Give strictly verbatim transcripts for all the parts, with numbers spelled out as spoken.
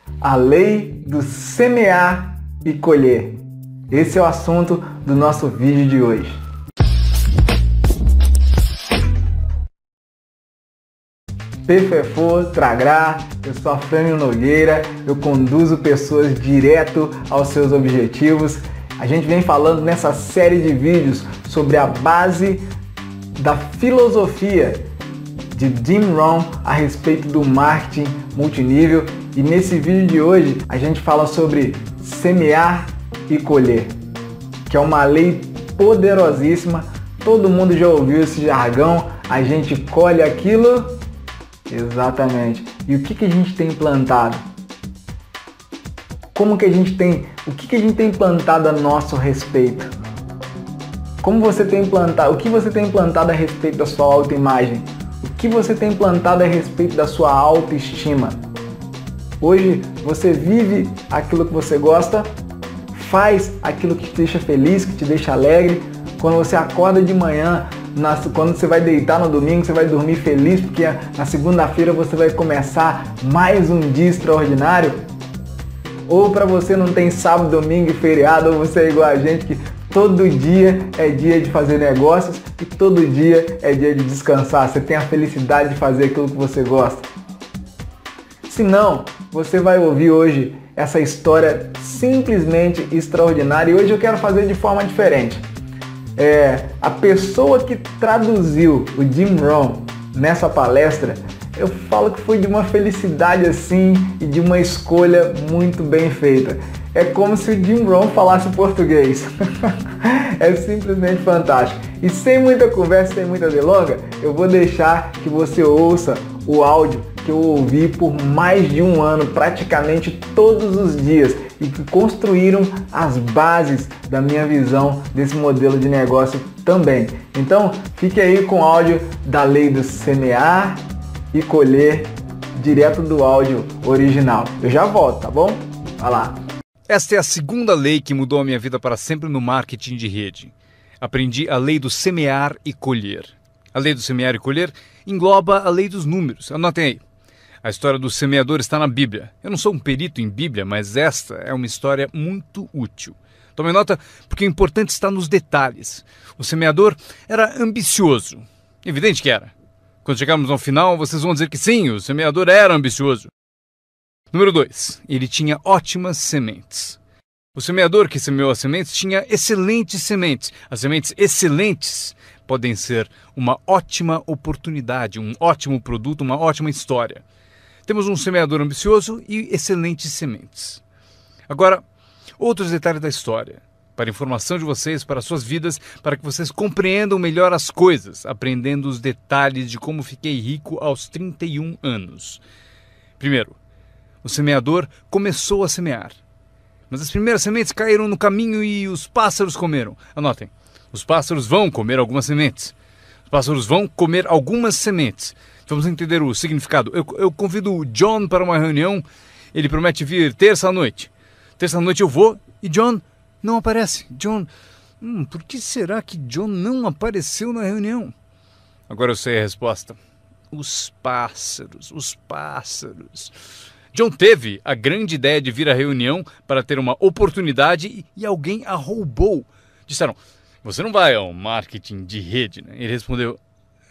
A lei do semear e colher. Esse é o assunto do nosso vídeo de hoje. Pefefô, Tragrá, eu sou Afrânio Nogueira, eu conduzo pessoas direto aos seus objetivos. A gente vem falando nessa série de vídeos sobre a base da filosofia de Jim Rohn a respeito do marketing multinível. E nesse vídeo de hoje a gente fala sobre semear e colher, que é uma lei poderosíssima. Todo mundo já ouviu esse jargão, a gente colhe aquilo. Exatamente. E o que, que a gente tem plantado? Como que a gente tem, o que, que a gente tem plantado a nosso respeito? Como você tem plantado, o que você tem plantado a respeito da sua autoimagem? O que você tem plantado a respeito da sua autoestima? Hoje você vive aquilo que você gosta, faz aquilo que te deixa feliz, que te deixa alegre. Quando você acorda de manhã, na, quando você vai deitar no domingo, você vai dormir feliz, porque na segunda-feira você vai começar mais um dia extraordinário. Ou para você não tem sábado, domingo e feriado, ou você é igual a gente que todo dia é dia de fazer negócios e todo dia é dia de descansar. Você tem a felicidade de fazer aquilo que você gosta. Se não, você vai ouvir hoje essa história simplesmente extraordinária. E hoje eu quero fazer de forma diferente. É, a pessoa que traduziu o Jim Rohn nessa palestra, eu falo que foi de uma felicidade assim e de uma escolha muito bem feita. É como se o Jim Rohn falasse português. É simplesmente fantástico. E sem muita conversa, sem muita delonga, eu vou deixar que você ouça o áudio que eu ouvi por mais de um ano, praticamente todos os dias, e que construíram as bases da minha visão desse modelo de negócio também. Então, fique aí com o áudio da lei do semear e colher, direto do áudio original. Eu já volto, tá bom? Vai lá. Esta é a segunda lei que mudou a minha vida para sempre no marketing de rede. Aprendi a lei do semear e colher. A lei do semear e colher engloba a lei dos números. Anotem aí. A história do semeador está na Bíblia. Eu não sou um perito em Bíblia, mas esta é uma história muito útil. Tome nota, porque o importante está nos detalhes. O semeador era ambicioso. Evidente que era. Quando chegarmos ao final, vocês vão dizer que sim, o semeador era ambicioso. Número dois. Ele tinha ótimas sementes. O semeador que semeou as sementes tinha excelentes sementes. As sementes excelentes podem ser uma ótima oportunidade, um ótimo produto, uma ótima história. Temos um semeador ambicioso e excelentes sementes. Agora, outros detalhes da história, para informação de vocês, para suas vidas, para que vocês compreendam melhor as coisas, aprendendo os detalhes de como fiquei rico aos trinta e um anos. Primeiro, o semeador começou a semear, mas as primeiras sementes caíram no caminho e os pássaros comeram. Anotem, os pássaros vão comer algumas sementes. Os pássaros vão comer algumas sementes. Vamos entender o significado. Eu, eu convido o John para uma reunião. Ele promete vir terça-noite. Terça-noite eu vou e John não aparece. John, hum, por que será que John não apareceu na reunião? Agora eu sei a resposta. Os pássaros, os pássaros. John teve a grande ideia de vir à reunião para ter uma oportunidade e alguém a roubou. Disseram, você não vai ao marketing de rede, né? Ele respondeu,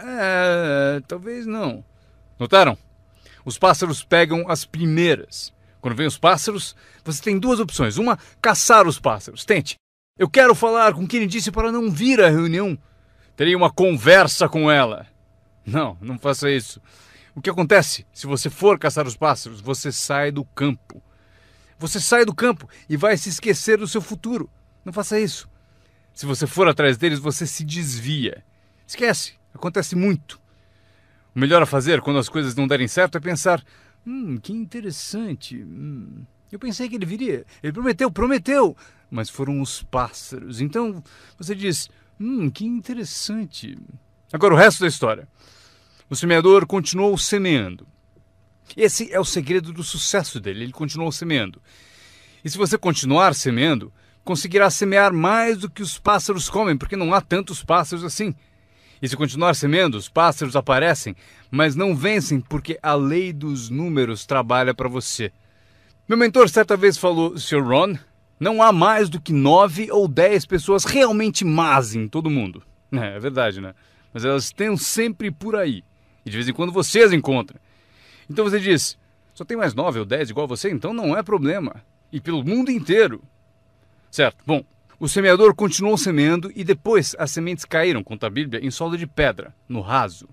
é, talvez não. Notaram? Os pássaros pegam as primeiras. Quando vem os pássaros, você tem duas opções. Uma, caçar os pássaros. Tente. Eu quero falar com quem disse para não vir à reunião. Terei uma conversa com ela. Não, não faça isso. O que acontece? Se você for caçar os pássaros, você sai do campo. Você sai do campo e vai se esquecer do seu futuro. Não faça isso. Se você for atrás deles, você se desvia. Esquece. Acontece muito. O melhor a fazer quando as coisas não derem certo é pensar, hum, que interessante. Hum, eu pensei que ele viria. Ele prometeu, prometeu. Mas foram os pássaros. Então você diz, hum, que interessante. Agora o resto da história. O semeador continuou semeando. Esse é o segredo do sucesso dele. Ele continuou semeando. E se você continuar semeando, conseguirá semear mais do que os pássaros comem, porque não há tantos pássaros assim. E se continuar semeando, os pássaros aparecem, mas não vencem porque a lei dos números trabalha para você. Meu mentor certa vez falou, senhor Ron, não há mais do que nove ou dez pessoas realmente más em todo mundo. É, é verdade, né? Mas elas estão sempre por aí. E de vez em quando você as encontra. Então você diz, só tem mais nove ou dez igual você, então não é problema. E pelo mundo inteiro. Certo, bom, o semeador continuou semeando e depois as sementes caíram, conta a Bíblia, em solo de pedra, no raso.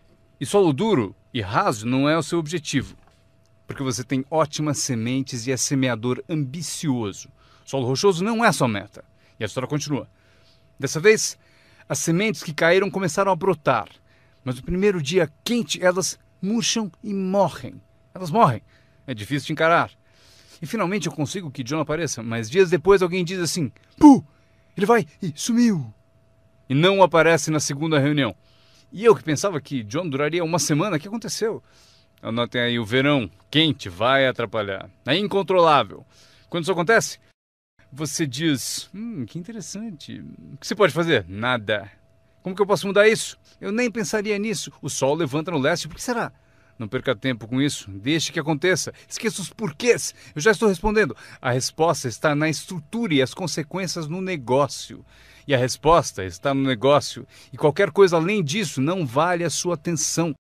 E solo duro e raso não é o seu objetivo. Porque você tem ótimas sementes e é semeador ambicioso. Solo rochoso não é sua meta. E a história continua. Dessa vez, as sementes que caíram começaram a brotar. Mas no primeiro dia quente, elas murcham e morrem. Elas morrem. É difícil de encarar. E finalmente eu consigo que John apareça. Mas dias depois alguém diz assim, Puh! Ele vai e sumiu. E não aparece na segunda reunião. E eu que pensava que John duraria uma semana, o que aconteceu? Anotem aí, o verão quente vai atrapalhar. É incontrolável. Quando isso acontece, você diz, hum, que interessante. O que você pode fazer? Nada. Como que eu posso mudar isso? Eu nem pensaria nisso. O sol levanta no leste, por que será? Não perca tempo com isso. Deixe que aconteça. Esqueça os porquês. Eu já estou respondendo. A resposta está na estrutura e as consequências no negócio. E a resposta está no negócio. E qualquer coisa além disso não vale a sua atenção.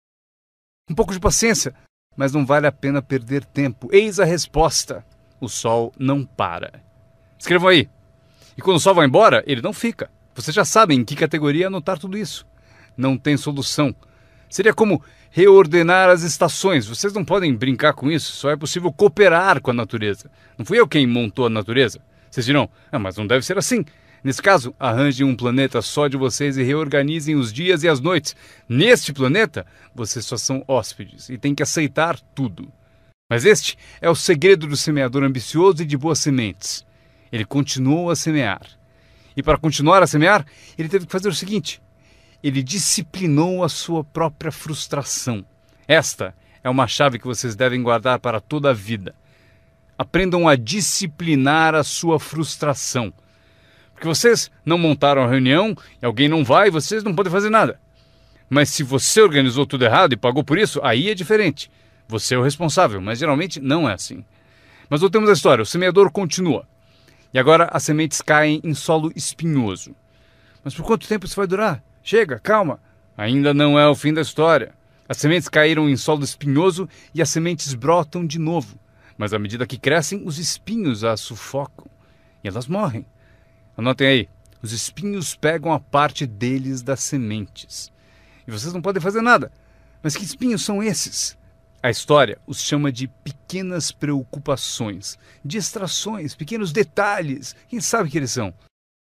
Um pouco de paciência, mas não vale a pena perder tempo. Eis a resposta. O sol não para. Escrevam aí. E quando o sol vai embora, ele não fica. Vocês já sabem em que categoria anotar tudo isso. Não tem solução. Seria como reordenar as estações. Vocês não podem brincar com isso. Só é possível cooperar com a natureza. Não fui eu quem montou a natureza. Vocês dirão, ah, mas não deve ser assim. Nesse caso, arranjem um planeta só de vocês e reorganizem os dias e as noites. Neste planeta, vocês só são hóspedes e têm que aceitar tudo. Mas este é o segredo do semeador ambicioso e de boas sementes. Ele continuou a semear. E para continuar a semear, ele teve que fazer o seguinte. Ele disciplinou a sua própria frustração. Esta é uma chave que vocês devem guardar para toda a vida. Aprendam a disciplinar a sua frustração. Porque vocês não montaram a reunião e alguém não vai, vocês não podem fazer nada. Mas se você organizou tudo errado e pagou por isso, aí é diferente. Você é o responsável, mas geralmente não é assim. Mas voltemos à história. O semeador continua. E agora as sementes caem em solo espinhoso. Mas por quanto tempo isso vai durar? Chega, calma. Ainda não é o fim da história. As sementes caíram em solo espinhoso e as sementes brotam de novo. Mas à medida que crescem, os espinhos as sufocam. E elas morrem. Anotem aí, os espinhos pegam a parte deles das sementes. E vocês não podem fazer nada. Mas que espinhos são esses? A história os chama de pequenas preocupações, distrações, pequenos detalhes. Quem sabe que eles são?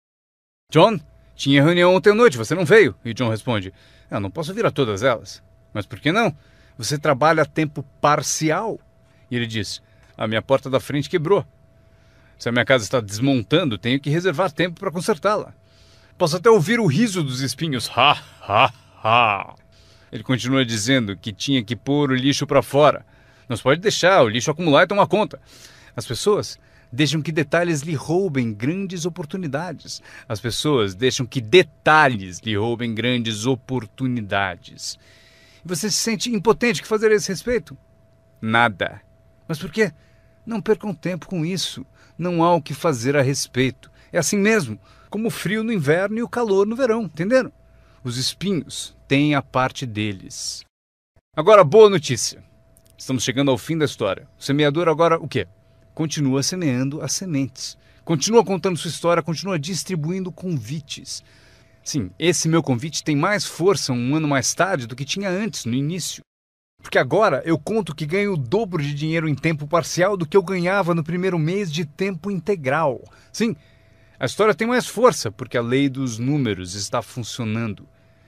John, tinha reunião ontem à noite, você não veio. E John responde, eu não posso vir a todas elas. Mas por que não? Você trabalha a tempo parcial. E ele diz, a minha porta da frente quebrou. Se a minha casa está desmontando, tenho que reservar tempo para consertá-la. Posso até ouvir o riso dos espinhos. Ha, ha, ha. Ele continua dizendo que tinha que pôr o lixo para fora. Não se pode deixar o lixo acumular e tomar conta. As pessoas deixam que detalhes lhe roubem grandes oportunidades. As pessoas deixam que detalhes lhe roubem grandes oportunidades. E você se sente impotente. O que fazer a esse respeito? Nada. Mas por quê? Não percam tempo com isso. Não há o que fazer a respeito. É assim mesmo, como o frio no inverno e o calor no verão, entenderam? Os espinhos têm a parte deles. Agora, boa notícia. Estamos chegando ao fim da história. O semeador agora, o quê? Continua semeando as sementes. Continua contando sua história, continua distribuindo convites. Sim, esse meu convite tem mais força um ano mais tarde do que tinha antes, no início. Porque agora eu conto que ganho o dobro de dinheiro em tempo parcial do que eu ganhava no primeiro mês de tempo integral. Sim, a história tem mais força porque a lei dos números está funcionando.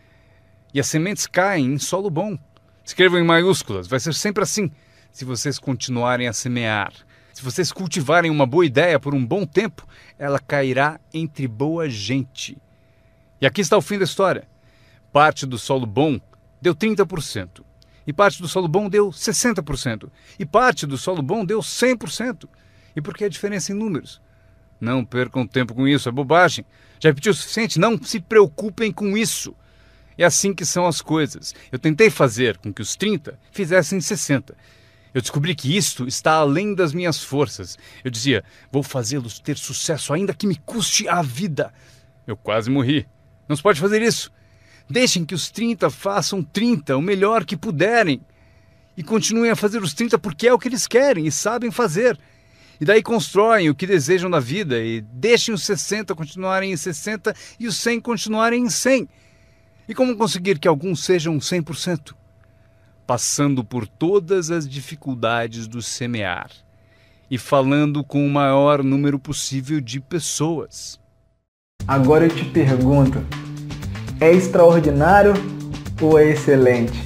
E as sementes caem em solo bom. Escrevam em maiúsculas, vai ser sempre assim. Se vocês continuarem a semear, se vocês cultivarem uma boa ideia por um bom tempo, ela cairá entre boa gente. E aqui está o fim da história. Parte do solo bom deu trinta por cento. E parte do solo bom deu sessenta por cento. E parte do solo bom deu cem por cento. E por que a diferença em números? Não percam tempo com isso, é bobagem. Já repeti o suficiente? Não se preocupem com isso. É assim que são as coisas. Eu tentei fazer com que os trinta fizessem sessenta. Eu descobri que isto está além das minhas forças. Eu dizia, vou fazê-los ter sucesso ainda que me custe a vida. Eu quase morri. Não se pode fazer isso. Deixem que os trinta façam trinta, o melhor que puderem. E continuem a fazer os trinta porque é o que eles querem e sabem fazer. E daí constroem o que desejam da vida e deixem os sessenta continuarem em sessenta e os cem continuarem em cem. E como conseguir que alguns sejam cem por cento? Passando por todas as dificuldades do semear e falando com o maior número possível de pessoas. Agora eu te pergunto, é extraordinário ou é excelente?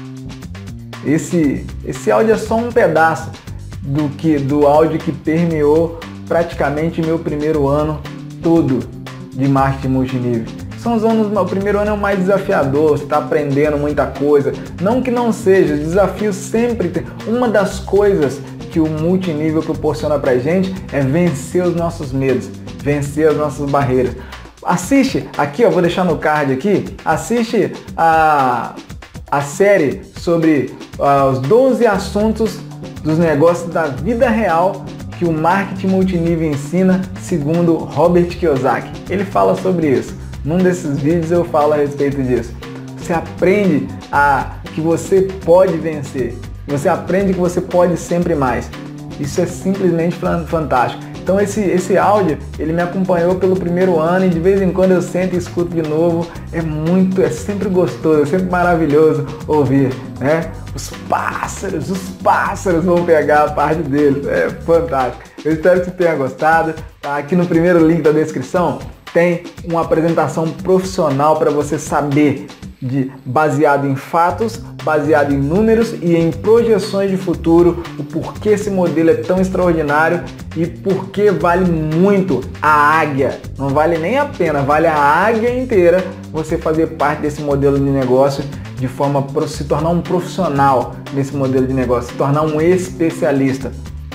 Esse, esse áudio é só um pedaço do, que, do áudio que permeou praticamente meu primeiro ano todo de marketing multinível. São os anos, o primeiro ano é o mais desafiador, você está aprendendo muita coisa. Não que não seja, desafios sempre tem. Uma das coisas que o multinível proporciona pra gente é vencer os nossos medos, vencer as nossas barreiras. Assiste aqui, ó, vou deixar no card aqui, assiste a, a série sobre uh, os doze assuntos dos negócios da vida real que o marketing multinível ensina, segundo Robert Kiyosaki. Ele fala sobre isso. Num desses vídeos eu falo a respeito disso. Você aprende a que você pode vencer. Você aprende que você pode sempre mais. Isso é simplesmente fantástico. Então esse, esse áudio, ele me acompanhou pelo primeiro ano e de vez em quando eu sento e escuto de novo. É muito, é sempre gostoso, é sempre maravilhoso ouvir, né? Os pássaros, os pássaros vão pegar a parte deles. É fantástico. Eu espero que você tenha gostado. Tá aqui no primeiro link da descrição tem uma apresentação profissional para você saber, de, baseado em fatos, baseado em números e em projeções de futuro, o porquê esse modelo é tão extraordinário e porquê vale muito a águia. Não vale nem a pena, vale a águia inteira você fazer parte desse modelo de negócio de forma para se tornar um profissional nesse modelo de negócio, se tornar um especialista.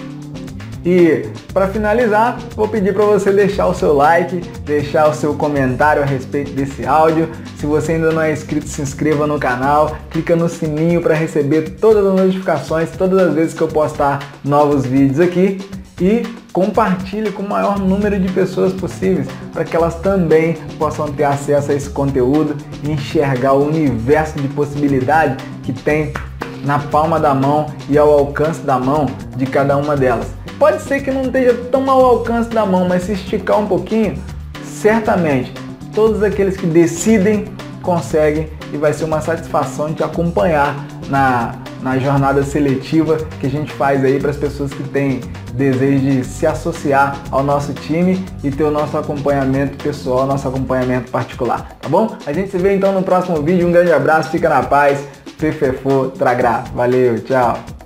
E para finalizar, vou pedir para você deixar o seu like, deixar o seu comentário a respeito desse áudio. Se você ainda não é inscrito, se inscreva no canal, clica no sininho para receber todas as notificações, todas as vezes que eu postar novos vídeos aqui. E compartilhe com o maior número de pessoas possíveis, para que elas também possam ter acesso a esse conteúdo e enxergar o universo de possibilidade que tem na palma da mão e ao alcance da mão de cada uma delas. Pode ser que não esteja tão ao alcance da mão, mas se esticar um pouquinho, certamente todos aqueles que decidem conseguem e vai ser uma satisfação te acompanhar na, na jornada seletiva que a gente faz aí para as pessoas que têm desejo de se associar ao nosso time e ter o nosso acompanhamento pessoal, nosso acompanhamento particular, tá bom? A gente se vê então no próximo vídeo, um grande abraço, fica na paz, Fefefô Tragrá, valeu, tchau!